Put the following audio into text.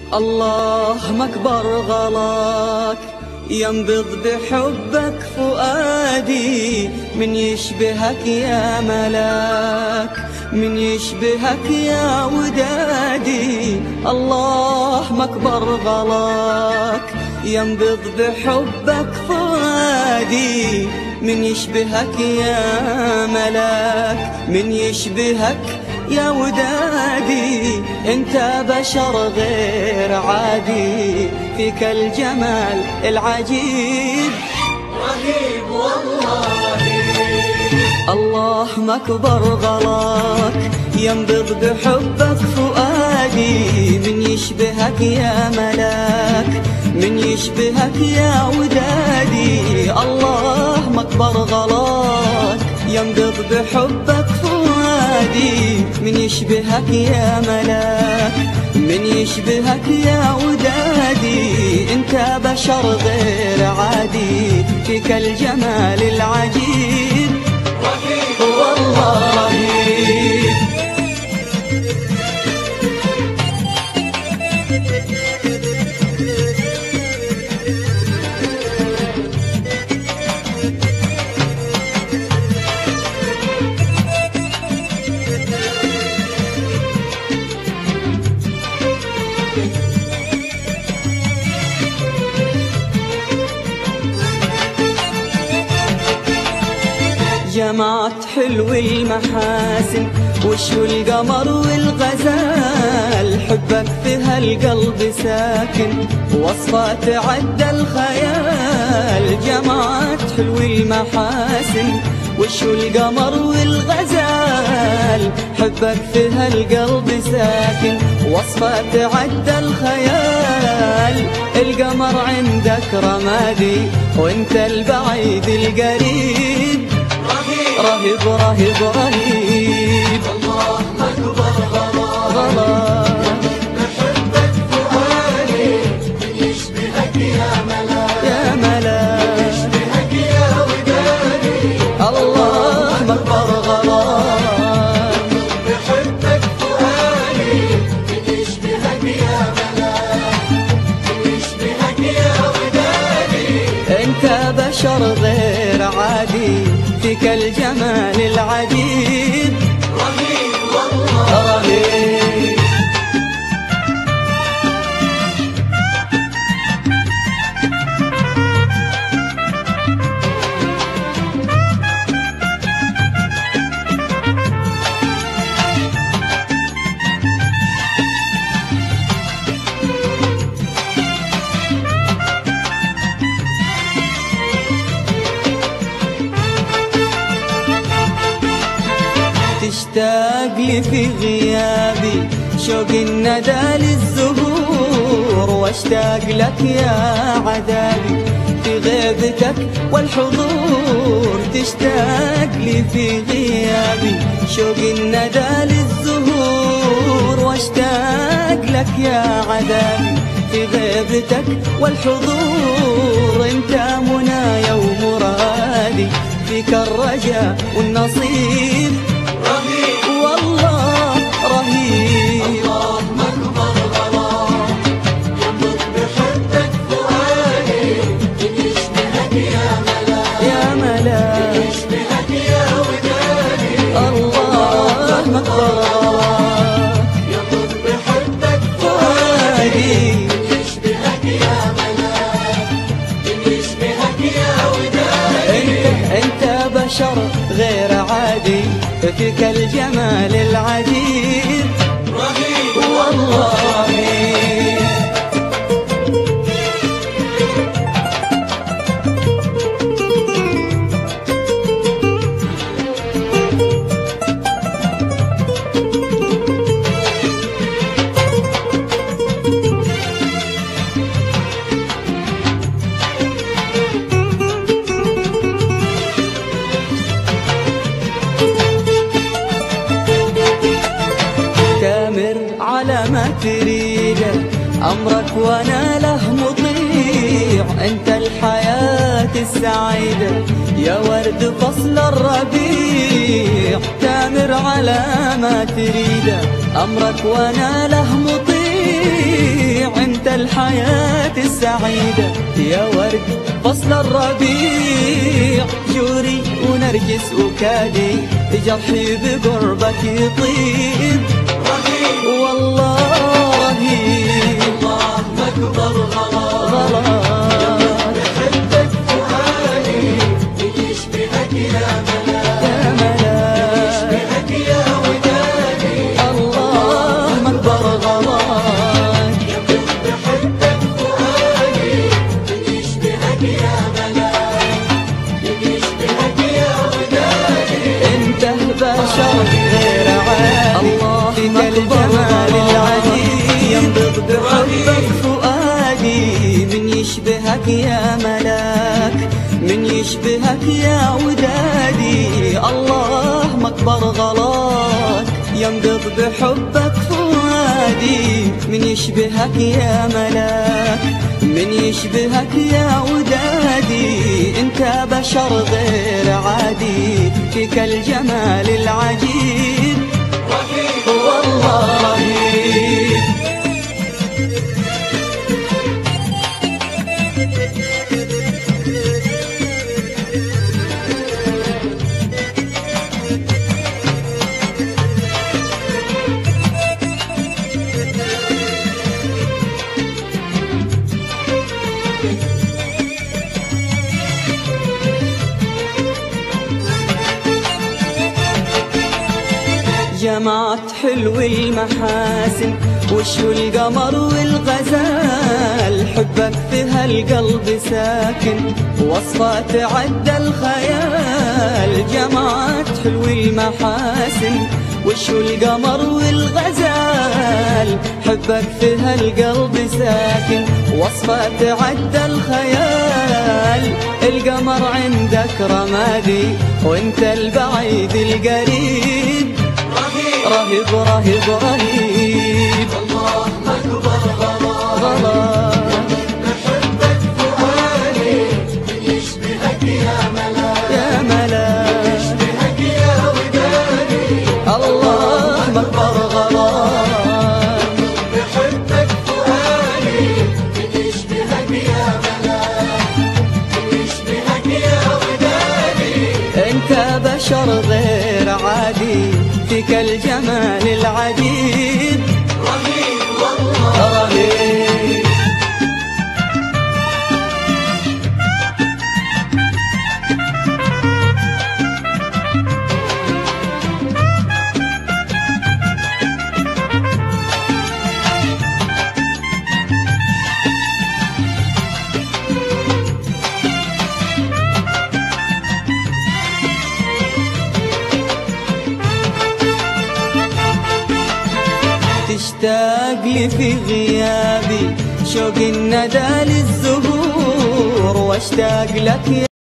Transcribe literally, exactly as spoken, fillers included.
الله مكبر غلاك ينبض بحبك فؤادي، من يشبهك يا ملاك، من يشبهك يا ودادي. الله مكبر غلاك ينبض بحبك فؤادي، من يشبهك يا ملاك، من يشبهك يا ودادي. انت بشر غير عادي، فيك الجمال العجيب، رهيب والله رهيب. الله مكبر غلاك ينبض بحبك فؤادي، من يشبهك يا ملاك، من يشبهك يا ودادي. الله مكبر غلاك ينبض بحبك فؤادي، من يشبهك يا ملاك، من يشبهك يا ودادي. انت بشر غير عادي، فيك الجمال العجيب، رهيب والله رهيب. جمعت حلو المحاسن، وشو القمر والغزال، حبك في هالقلب ساكن، وصفة تعدى الخيال. جمعت حلو المحاسن، وشو القمر والغزال، حبك في هالقلب ساكن، وصفة تعدى الخيال. القمر عندك رمادي، وانت البعيد القريب، رهيب رهيب رهيب. الله مكبر غلاك بحبك فؤادي، من يشبهك يا ملاك، يا ملاك، يشبهك يا ودادي. الله مكبر غلاك بحبك فؤادي، من يشبهك يا ملاك، من يشبهك يا ودادي. انت بشر غير عادي، فيك الجمال العجيب، رهيب والله رهيب. تشتاق لي في غيابي، شوق الندى للزهور، واشتاق لك يا عذابي في غيبتك والحضور. تشتاق لي في غيابي، شوق الندى للزهور، واشتاق لك يا عذابي في غيبتك والحضور. انت منايا ومرادي، فيك الرجاء والنصيب، رهيب والله رهيب. الله مكبر غلاك ينبض بحبك فؤادي، من يشبهك يا ملاك، يا ملاك، يشبهك يا ودادي. الله مكبر غلاك ينبض بحبك فؤادي، من يشبهك يا ملاك، من يشبهك يا ودادي. انت انت بشر غير عادي، فيك الجمال العجيب، رهيب والله رهيب. على ما تريده أمرك وانا له مطيع. انت الحياة السعيدة يا ورد فصل الربيع. تامر على ما تريده أمرك وانا له مطيع. الربيع انت الحياة السعيدة يا ورد فصل الربيع. جوري ونرجس وكادي جرحي بقربك يطيب. رهيب والله رهيب الله أكبر غلا غلاك بحبك فؤادي من يشبهك يا ملاك يا ملاك يشبهك يا ودادي الله أكبر غلاك. بحبك فؤادي من يشبهك يا ملاك من يشبهك يا ودادي انت بشر غير عادي الله فيك الجمال العجيب ينبض بحبك فؤادي. من يشبهك يا ملاك من يشبهك يا ودادي الله مكبر غلاك ينبض بحبك فؤادي. من يشبهك يا ملاك من يشبهك يا ودادي انت بشر غير عادي فيك الجمال العجيب. رهيب والله رهيب جمعت حلو المحاسن وشو القمر والغزال. حبك في هالقلب ساكن وصفة تعدى الخيال. جمعت حلو المحاسن وشو القمر والغزال. حبك في هالقلب ساكن وصفة تعدى الخيال. القمر عندك رمادي وانت البعيد القريب. رهيب رهيب رهيب الله أكبر غلا غلاك بحبك فؤادي من يشبهك يا ملاك يا ملاك يشبهك يا ودادي الله أكبر غلاك بحبك فؤادي من يشبهك يا ملاك من يشبهك يا ودادي انت بشر غير عادي فيك الجمال العجيب. رهيب والله رهيب تشتاق لي في غيابي شوق الندى للزهور واشتاق لك